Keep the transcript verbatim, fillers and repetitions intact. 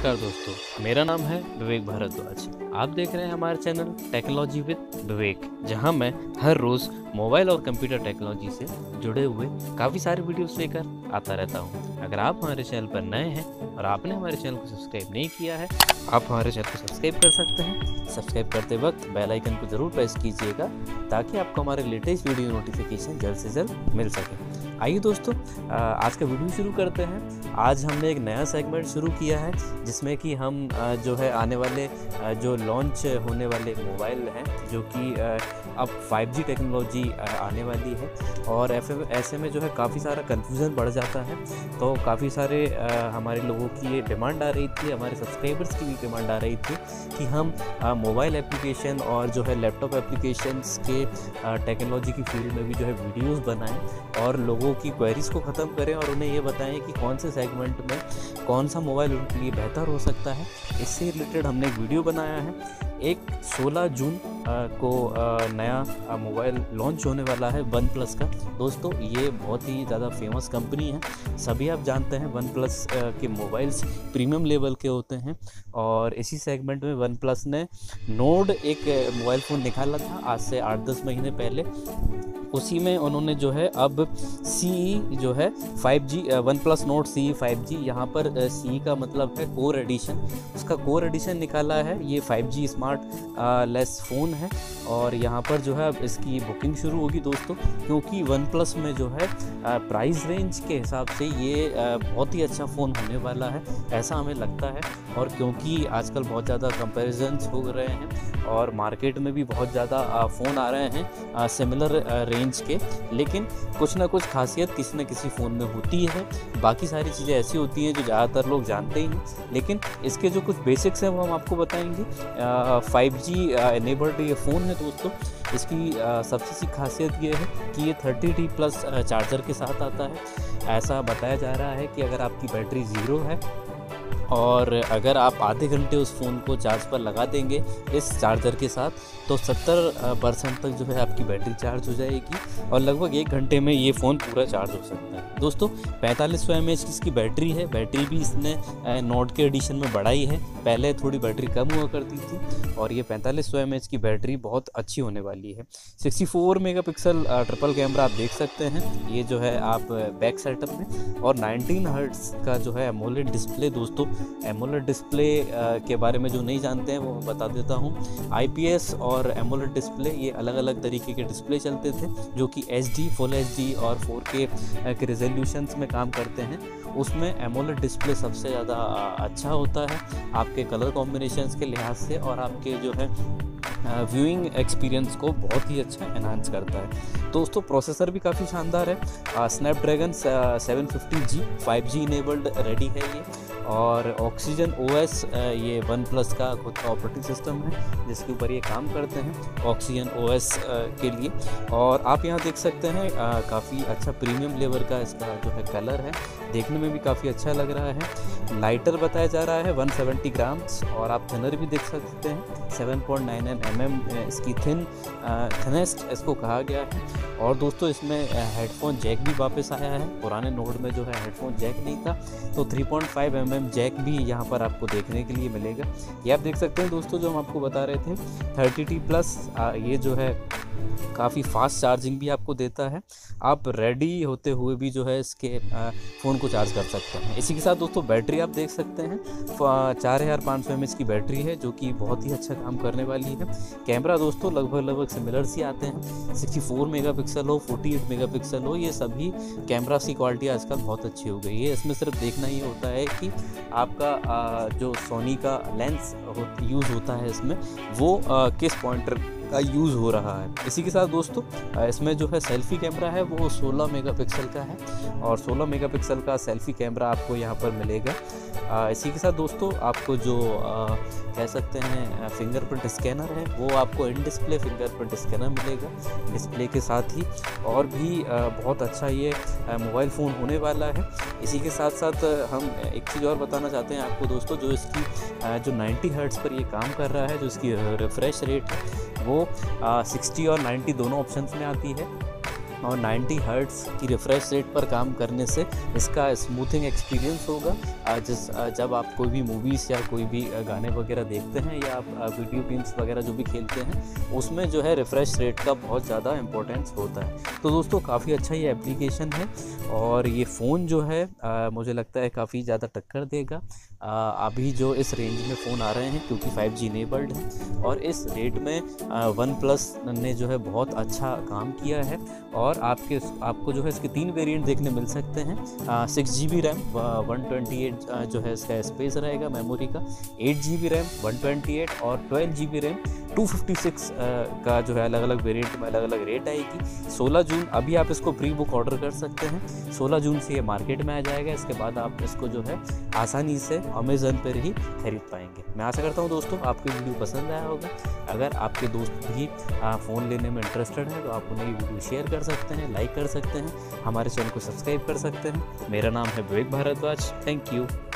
नमस्कार दोस्तों, मेरा नाम है विवेक भारद्वाज। आप देख रहे हैं हमारे चैनल टेक्नोलॉजी विद विवेक, जहां मैं हर रोज़ मोबाइल और कंप्यूटर टेक्नोलॉजी से जुड़े हुए काफ़ी सारे वीडियोस लेकर आता रहता हूं। अगर आप हमारे चैनल पर नए हैं और आपने हमारे चैनल को सब्सक्राइब नहीं किया है, आप हमारे चैनल को सब्सक्राइब कर सकते हैं। सब्सक्राइब करते वक्त बेल आइकन को ज़रूर प्रेस कीजिएगा ताकि आपको हमारे लेटेस्ट वीडियो नोटिफिकेशन जल्द से जल्द मिल सके। आइए दोस्तों, आज का वीडियो शुरू करते हैं। आज हमने एक नया सेगमेंट शुरू किया है जिसमें कि हम जो है आने वाले जो लॉन्च होने वाले मोबाइल हैं, जो कि अब फाइव जी टेक्नोलॉजी आने वाली है, और ऐसे में जो है काफ़ी सारा कन्फ्यूज़न बढ़ जाता है। तो काफ़ी सारे हमारे लोगों की ये डिमांड आ रही थी, हमारे सब्सक्राइबर्स की भी डिमांड आ रही थी कि हम मोबाइल एप्लीकेशन और जो है लैपटॉप एप्लीकेशंस के टेक्नोलॉजी की फील्ड में भी जो है वीडियोस बनाएं और लोगों की क्वेरीज़ को ख़त्म करें और उन्हें ये बताएं कि कौन से सेगमेंट में कौन सा मोबाइल उनके लिए बेहतर हो सकता है। इससे रिलेटेड हमने एक वीडियो बनाया है। एक सोलह जून को नया मोबाइल लॉन्च होने वाला है वन प्लस का। दोस्तों, ये बहुत ही ज़्यादा फेमस कंपनी है, सभी आप जानते हैं। वन प्लस के मोबाइल्स प्रीमियम लेवल के होते हैं और इसी सेगमेंट में वन प्लस ने नोड एक मोबाइल फ़ोन निकाला था आज से आठ दस महीने पहले। उसी में उन्होंने जो है अब सी जो है five G OnePlus Nord C five G, यहाँ पर सी का मतलब है कोर एडिशन, उसका कोर एडिशन निकाला है। ये five G smart less phone है और यहाँ पर जो है अब इसकी बुकिंग शुरू होगी दोस्तों, क्योंकि वन प्लस में जो है प्राइस रेंज के हिसाब से ये बहुत ही अच्छा फ़ोन होने वाला है, ऐसा हमें लगता है। और क्योंकि आजकल बहुत ज़्यादा कंपैरिजन्स हो रहे हैं और मार्केट में भी बहुत ज़्यादा फ़ोन आ रहे हैं सिमिलर रेंज के, लेकिन कुछ ना कुछ खासियत किसी न किसी फ़ोन में होती है। बाकी सारी चीज़ें ऐसी होती हैं जो ज़्यादातर लोग जानते ही हैं, लेकिन इसके जो कुछ बेसिक्स हैं वो हम आपको बताएंगे। फाइव जी एनेबल्ड ये फ़ोन है दोस्तों। इसकी सबसे सी खासियत ये है कि ये थर्टी टी प्लस चार्जर के साथ आता है। ऐसा बताया जा रहा है कि अगर आपकी बैटरी ज़ीरो है और अगर आप आधे घंटे उस फ़ोन को चार्ज पर लगा देंगे इस चार्जर के साथ, तो सत्तर परसेंट तक जो है आपकी बैटरी चार्ज हो जाएगी और लगभग एक घंटे में ये फ़ोन पूरा चार्ज हो सकता है। दोस्तों, पैंतालीस सौ एम एच की इसकी बैटरी है। बैटरी भी इसने नोट के एडिशन में बढ़ाई है, पहले थोड़ी बैटरी कम हुआ करती थी और ये पैंतालीस सौ एम एच की बैटरी बहुत अच्छी होने वाली है। Sixty four megapixel triple camera आप देख सकते हैं ये जो है आप बैक सेटअप में, और नाइनटीन हर्ट्ज़ का जो है एमोलेड डिस्प्ले। दोस्तों, एमोलेड डिस्प्ले के बारे में जो नहीं जानते हैं वो मैं बता देता हूँ। आईपीएस और एमोलेड डिस्प्ले ये अलग अलग तरीके के डिस्प्ले चलते थे जो कि एचडी, फुल एचडी और फोर के के रेजोल्यूशंस में काम करते हैं। उसमें एमोलेड डिस्प्ले सबसे ज़्यादा अच्छा होता है आपके कलर कॉम्बिनेशंस के लिहाज से, और आपके जो है व्यूइंग एक्सपीरियंस को बहुत ही अच्छा एनहांस करता है। दोस्तों, प्रोसेसर भी काफ़ी शानदार है। Snapdragon seven fifty G five G enabled ready है ये, और ऑक्सीजन ओएस ये वन प्लस का खुद का ऑपरेटिंग सिस्टम है जिसके ऊपर ये काम करते हैं ऑक्सीजन ओएस के लिए। और आप यहाँ देख सकते हैं काफ़ी अच्छा प्रीमियम लेवल का इसका जो है कलर है, देखने में भी काफ़ी अच्छा लग रहा है। लाइटर बताया जा रहा है वन सेवेंटी ग्राम्स, और आप थिनर भी देख सकते हैं seven point nine nine M M इसकी थिन थिनेस्ट इसको कहा गया है। और दोस्तों, इसमें हेडफोन जैक भी वापस आया है। पुराने नोड में जो है हेडफोन जैक नहीं था, तो three point five M M jack भी यहाँ पर आपको देखने के लिए मिलेगा। ये आप देख सकते हैं दोस्तों, जो हम आपको बता रहे थे थर्टी टी प्लस ये जो है काफ़ी फास्ट चार्जिंग भी आपको देता है। आप रेडी होते हुए भी जो है इसके फ़ोन को चार्ज कर सकते हैं। इसी के साथ दोस्तों बैटरी आप देख सकते हैं चार हज़ार पाँच सौ एम एच की बैटरी है जो कि बहुत ही अच्छा काम करने वाली है। कैमरा दोस्तों लगभग लगभग सिमिलर सी आते हैं, सिक्सटी फोर मेगा पिक्सल हो, फोर्टी एट मेगा पिक्सल हो, ये सभी कैमरा की क्वालिटी आजकल बहुत अच्छी हो गई है। इसमें सिर्फ देखना ही होता है कि आपका जो सोनी का लेंस यूज़ होता है इसमें वो किस पॉइंटर का यूज़ हो रहा है। इसी के साथ दोस्तों इसमें जो है सेल्फ़ी कैमरा है वो सोलह मेगापिक्सल का है, और सोलह मेगापिक्सल का सेल्फ़ी कैमरा आपको यहाँ पर मिलेगा। इसी के साथ दोस्तों आपको जो आ, कह सकते हैं फिंगरप्रिंट स्कैनर है वो आपको इन डिस्प्ले फिंगरप्रिंट स्कैनर मिलेगा डिस्प्ले के साथ ही, और भी आ, बहुत अच्छा ये मोबाइल फ़ोन होने वाला है। इसी के साथ साथ हम एक चीज़ और बताना चाहते हैं आपको दोस्तों, जो इसकी जो नाइन्टी हर्ट्ज़ पर ये काम कर रहा है, जो इसकी रिफ्रेश रेट है वो सिक्सटी और नाइन्टी दोनों ऑप्शंस में आती है। और नाइंटी हर्ट्ज़ की रिफ्रेश रेट पर काम करने से इसका स्मूथिंग एक्सपीरियंस होगा। जिस जब आप कोई भी मूवीज़ या कोई भी गाने वगैरह देखते हैं या आप वीडियो गेम्स वगैरह जो भी खेलते हैं उसमें जो है रिफ़्रेश रेट का बहुत ज़्यादा इम्पोर्टेंस होता है। तो दोस्तों काफ़ी अच्छा ये एप्लीकेशन है और ये फ़ोन जो है आ, मुझे लगता है काफ़ी ज़्यादा टक्कर देगा आ, अभी जो इस रेंज में फ़ोन आ रहे हैं, क्योंकि फाइव जी इनेबल्ड है और इस रेट में वन प्लस ने जो है बहुत अच्छा काम किया है। और आपके आपको जो है इसके तीन वेरिएंट देखने मिल सकते हैं। Six G B RAM, one twenty eight जो है इसका स्पेस रहेगा मेमोरी का, eight G B RAM, one twenty eight और twelve G B RAM, two fifty six का जो है अलग अलग वेरिएंट में अलग अलग रेट आएगी। सोलह जून अभी आप इसको प्री बुक ऑर्डर कर सकते हैं, सोलह जून से ये मार्केट में आ जाएगा। इसके बाद आप इसको जो है आसानी से अमेज़न पर ही खरीद पाएंगे। मैं आशा करता हूँ दोस्तों आपको वीडियो पसंद आया होगा। अगर आपके दोस्त भी फ़ोन लेने में इंटरेस्टेड हैं तो आप उन्हें ये वीडियो शेयर कर सकते हैं, लाइक कर सकते हैं, हमारे चैनल को सब्सक्राइब कर सकते हैं। मेरा नाम है विवेक भारद्वाज। Thank you.